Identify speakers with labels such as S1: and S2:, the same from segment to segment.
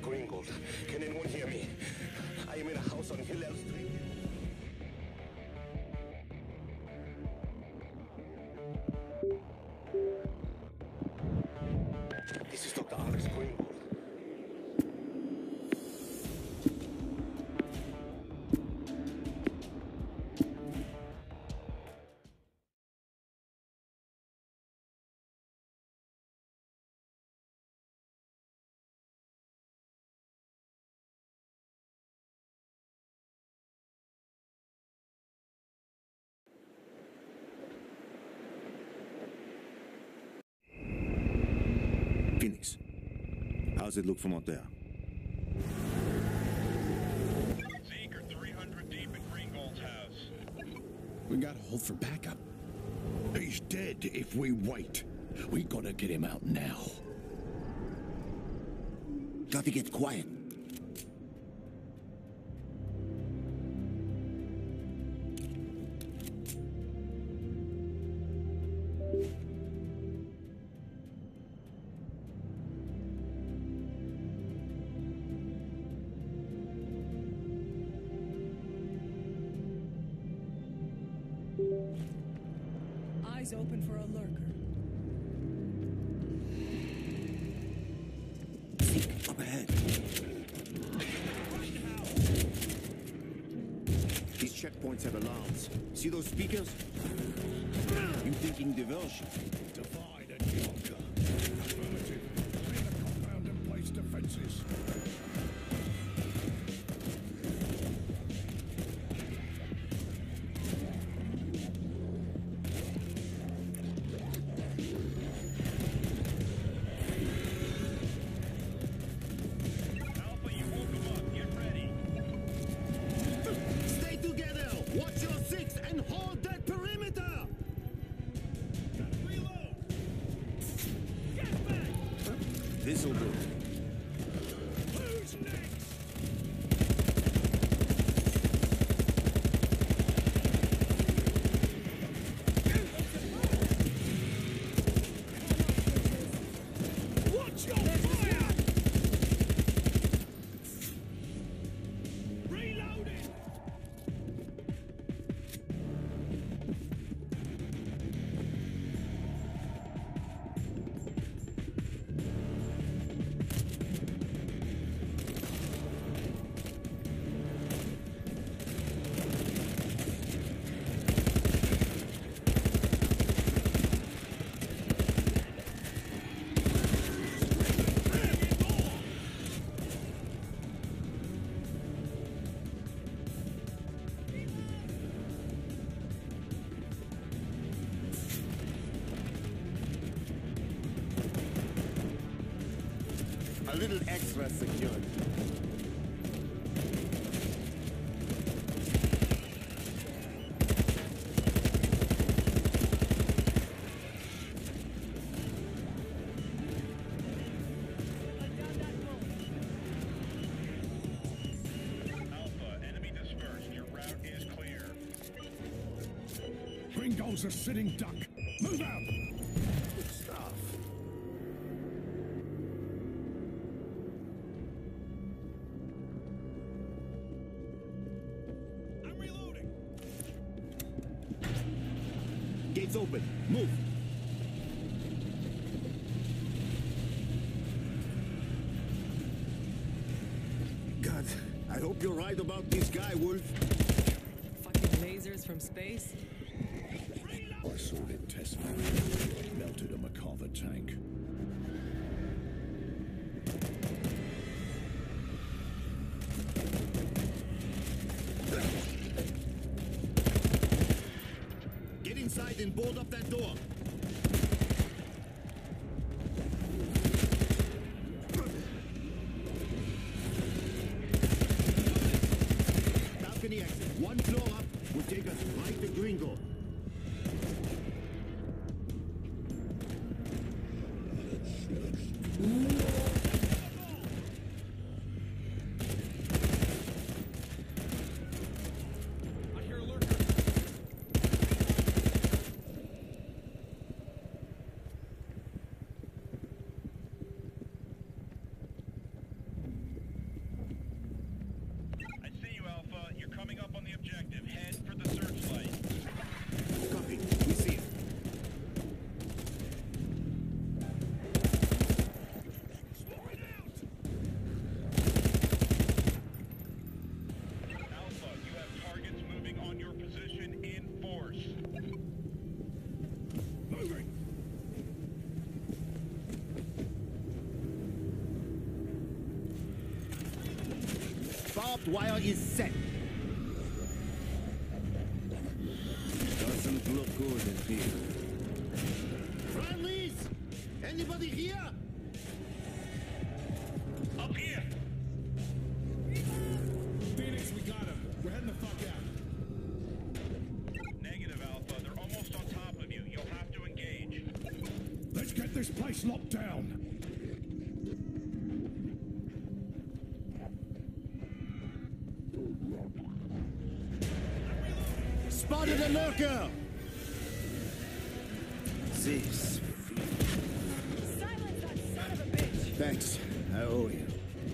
S1: Gringold. Can anyone hear me? I am in a house on Hillel Street. This is Dr. Alex Gringold.
S2: Phoenix, how's it look from out there?
S3: Zeke are 300 deep in Gringold's house.
S4: We gotta hold for backup.
S5: He's dead if we wait. We gotta get him out now.
S2: Gotta get quiet.
S6: Eyes open for a lurker.
S2: Zeke, up ahead. These checkpoints have alarms. See those speakers? You thinking diversion?
S5: Divide and conquer. Affirmative. Clear the compound and place defenses.
S3: Alpha, you woke him up. Get ready.
S2: Stay together! Watch your six and hold that perimeter!
S3: Reload. Get back.
S2: This'll do.
S3: Who's next? Watch your fire! Reloading!
S2: A little extra security.
S3: Alpha, enemy dispersed. Your route is clear.
S5: Gringold's a sitting duck. Move out!
S2: Good stuff.
S3: I'm reloading.
S2: Gates open. Move. God, I hope you're right about this guy, Wolf.
S6: Fucking lasers from space.
S5: I saw it test melted a McCarver tank.
S2: Get inside and board up that door. Balcony exit. One floor up will take us right to Gringo.
S3: I hear a lurker.
S2: barbed wire is set. Doesn't look good in here. Friendlies! Anybody here?
S3: Up here!
S5: Phoenix, we got him. We're heading the fuck out.
S3: Negative, Alpha. They're almost on top of you. You'll have to engage.
S5: Let's get this place locked down.
S2: Spotted a lurker! This.
S6: Silence that son of a bitch!
S2: Thanks. I owe you.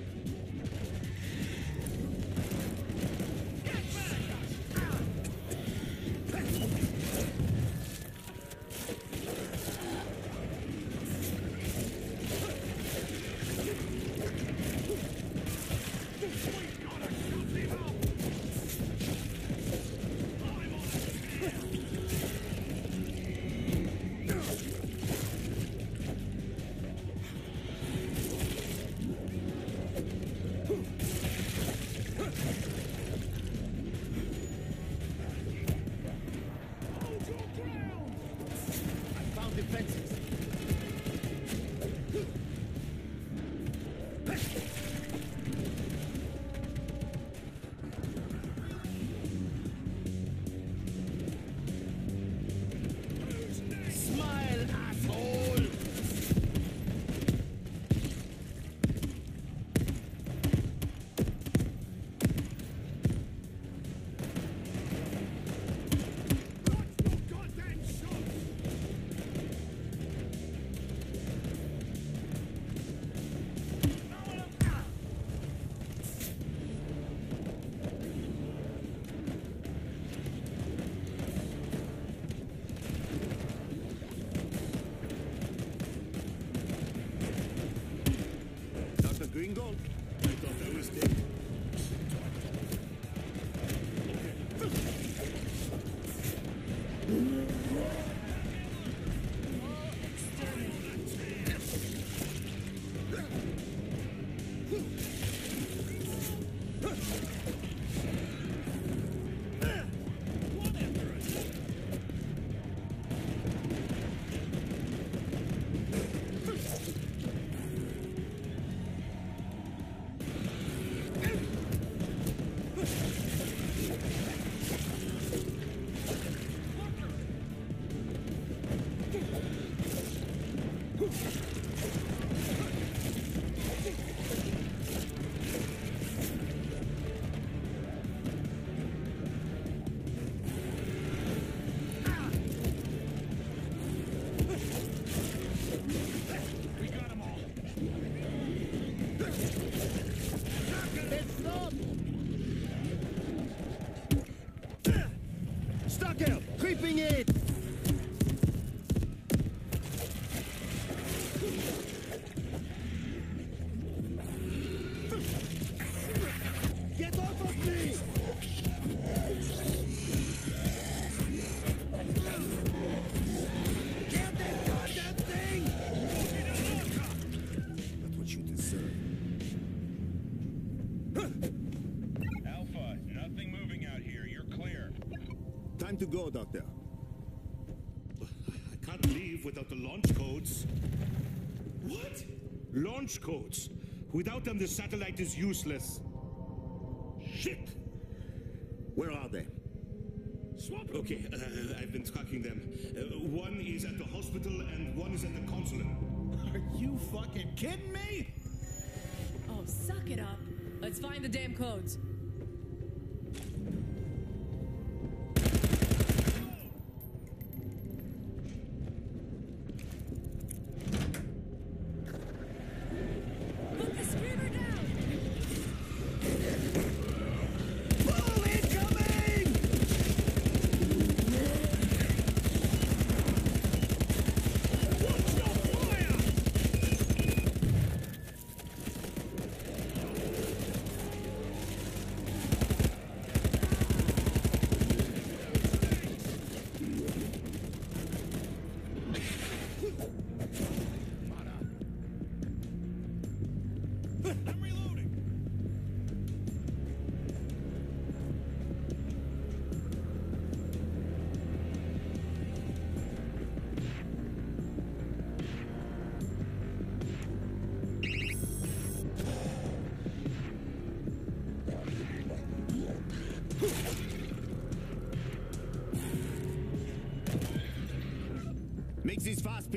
S2: Defenses. Smile, asshole! Gringo? I thought that was dead. Stuck out! Creeping in! Get off of me! Get that goddamn thing! That's what you deserve.
S3: Alpha, nothing moving out here. You're clear.
S2: Time to go, Doctor.
S5: I can't leave without the launch codes. What? Launch codes. Without them, the satellite is useless. Shit!
S2: Where are they?
S5: Swap. Okay, I've been tracking them. One is at the hospital and one is at the consulate. Are you fucking kidding me?
S6: Oh, suck it up. Let's find the damn codes. Put the screamer down!
S2: Boom! Incoming! Watch your fire!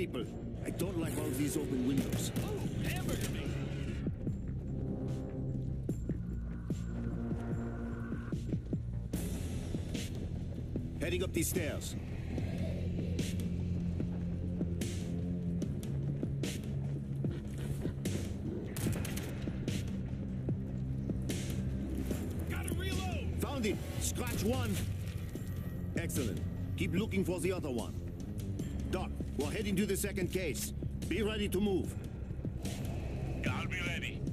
S2: people. I don't like all these open windows.
S5: Oh, hamburger meat.
S2: Heading up these stairs.
S5: Gotta reload.
S2: Found it! Scratch one! Excellent. Keep looking for the other one. Doc, we're heading to the second case. Be ready to move.
S3: I'll be ready.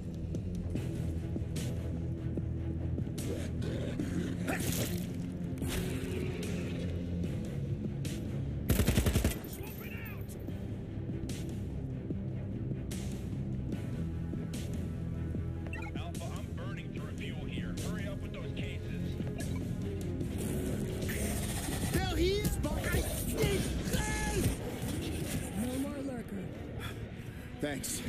S5: Swap it out.
S3: Alpha, I'm burning through fuel here. Hurry up with those cases.
S2: There he is, Buckeye!
S6: No more lurker.
S2: Thanks.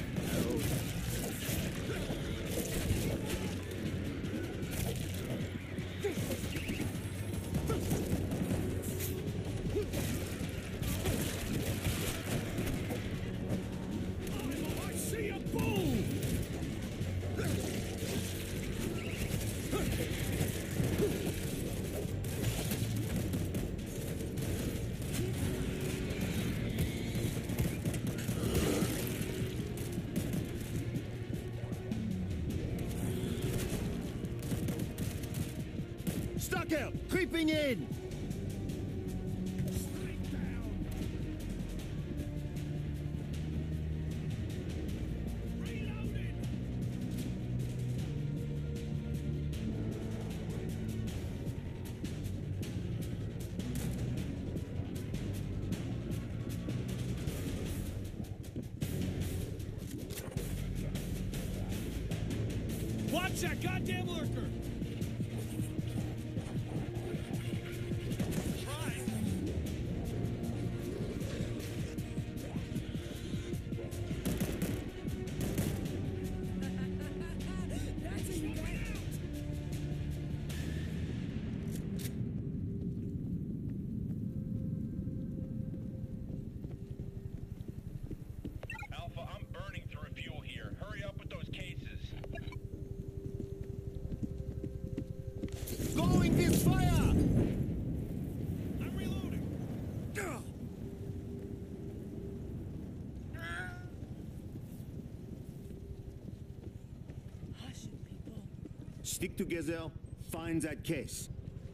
S5: I see a bull.
S2: Stucker! Creeping in!
S5: Straight down. Reloading. Watch that goddamn lurker! Try.
S6: That's what you got.
S3: Alpha, I'm burning through fuel here. Hurry up with those cases.
S2: Going this fire!
S5: I'm reloading.
S6: Hushing people.
S2: Stick together, find that case.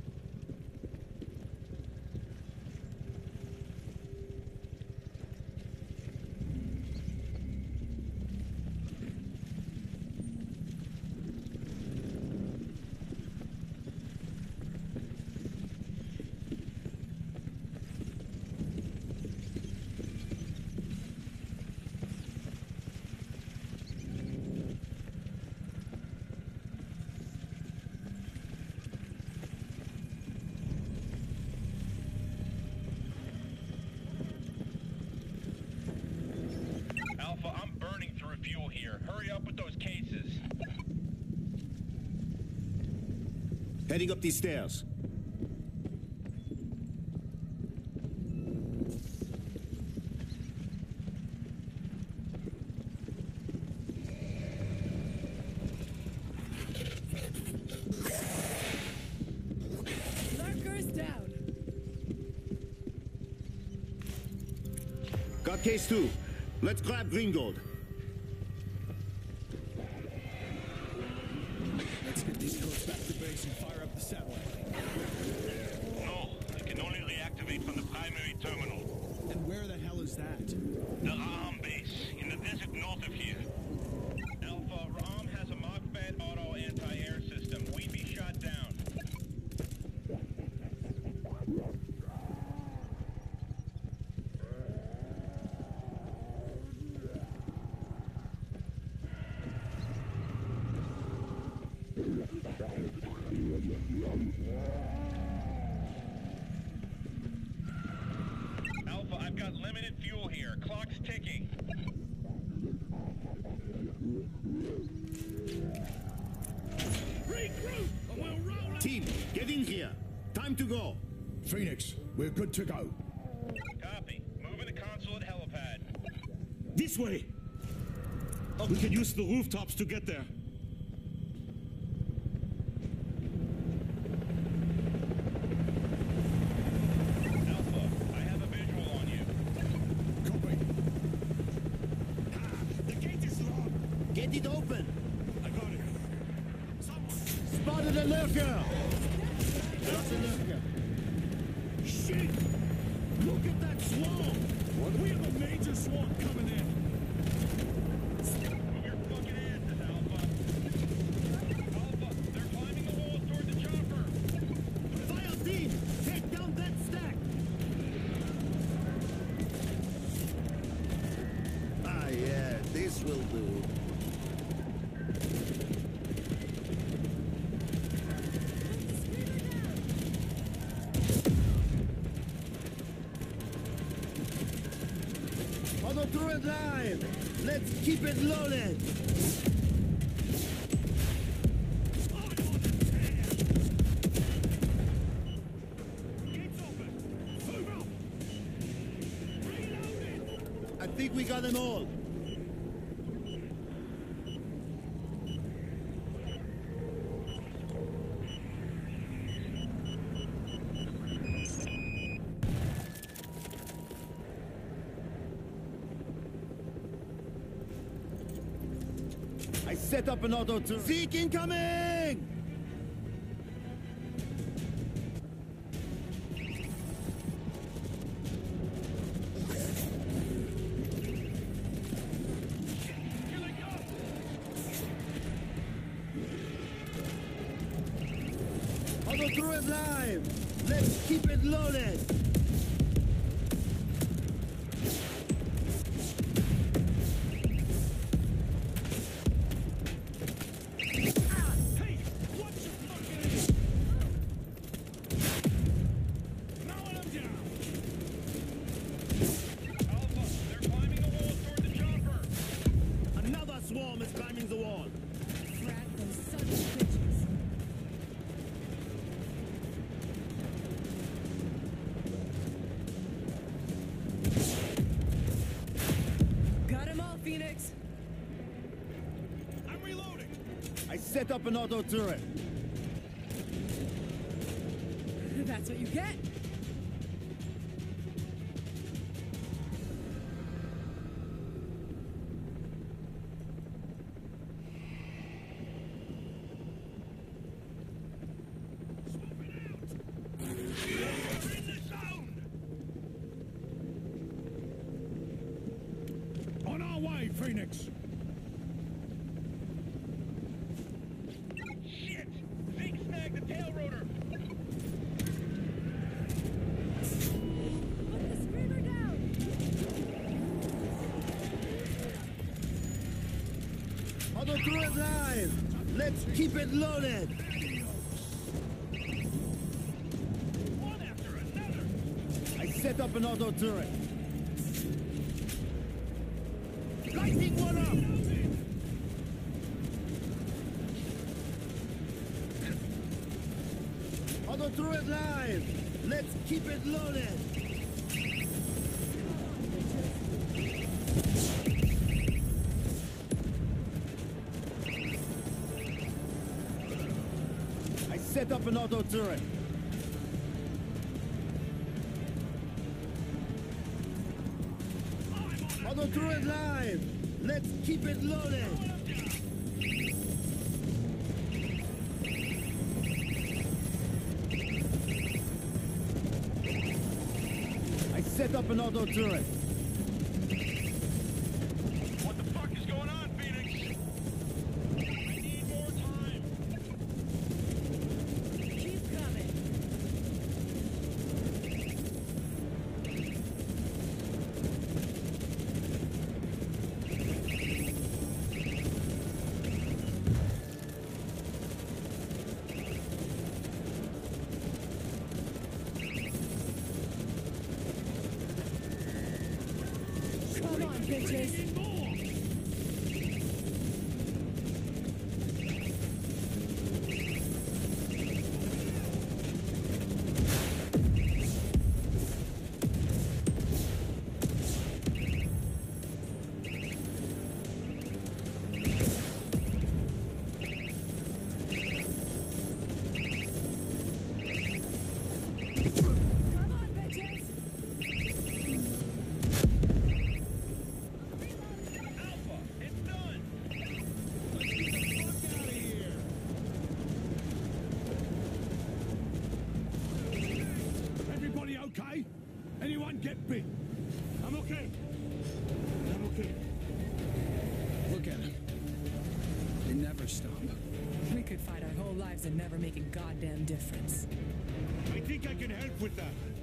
S3: Alpha, I'm burning through fuel here. Hurry up with those cases.
S2: Heading up these stairs.
S6: Lurker's down.
S2: Got case two. Let's grab Greengold.
S4: Let's get these codes back to base and fire up the satellite.
S3: No, I can only reactivate from the primary terminal.
S4: And where the hell is that?
S3: The Ram base, in the desert north of here. Alpha, Ram has a Mach-Fed auto anti-air system. We'd be shot down. Alpha, I've got limited fuel here. Clock's ticking.
S5: Regroup, or we'll roll out.
S2: Team, get in here. Time to go.
S4: Phoenix, we're good to go.
S3: Copy. Moving the console at helipad.
S5: This way! We can use the rooftops to get there.
S3: Alpha, I have a visual on you.
S4: Copy.
S5: The gate is locked!
S2: Get it open!
S5: I got it.
S2: Spotted a lurker! That's a lurker.
S5: Shit!
S2: Look at that swarm!
S4: We have a major swarm coming in.
S3: Move your fucking asses, Alpha. Alpha, they're climbing the walls toward the chopper.
S2: Fire team! Take down that stack! Ah, yeah, this will do. Auto turret live! Let's keep it loaded!
S5: Gates open! Move up! Reloading!
S2: I think we got them all. I set up an auto turret. Zeke incoming! Auto turret live! Let's keep it loaded!
S5: Hey! Watch your fucking... Mowing them down!
S3: Alpha, they're climbing the walls toward the chopper.
S2: Another swarm is climbing the wall.
S6: Frag those sons of bitches. Got him all, Phoenix.
S5: I'm reloading!
S2: I set up an auto turret.
S6: That's what you get.
S5: We're in the zone!
S4: On our way, Phoenix.
S3: Shit! Zeke snagged the tail rotor.
S6: Put the screamer down.
S2: Auto turret live! Let's keep it loaded!
S3: One after another.
S2: I set up an auto turret. Lighting one up! Auto turret live! Let's keep it loaded! I set up an auto turret. Auto turret live! Let's keep it loaded! I set up an auto turret.
S3: What the fuck is going on, Phoenix? I need more time.
S6: Keep coming.
S4: Anyone get bit?
S5: I'm okay. I'm okay.
S4: Look at him. They never stop.
S6: We could fight our whole lives and never make a goddamn difference.
S5: I think I can help with that.